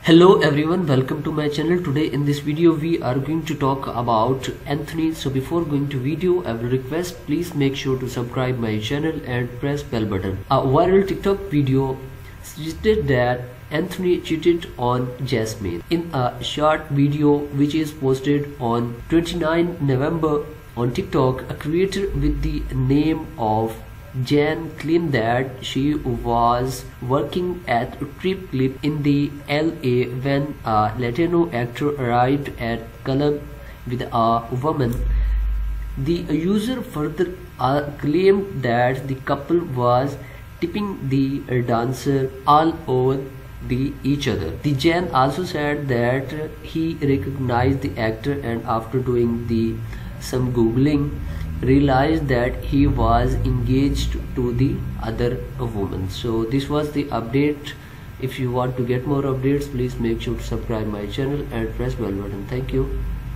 Hello everyone, welcome to my channel. Today in this video we are going to talk about Anthony. So before going to video, I will request please make sure to subscribe my channel and press bell button. A viral TikTok video suggested that Anthony cheated on Jasmine. In a short video which is posted on 29 November on TikTok, a creator with the name of Jan claimed that she was working at Trip Clip in the LA when a Latino actor arrived at club with a woman. The user further claimed that the couple was tipping the dancer all over each other. The Jan also said that he recognized the actor and after doing some googling realized that he was engaged to the other woman. So this was the update. If you want to get more updates, please make sure to subscribe my channel and press bell button. Thank you.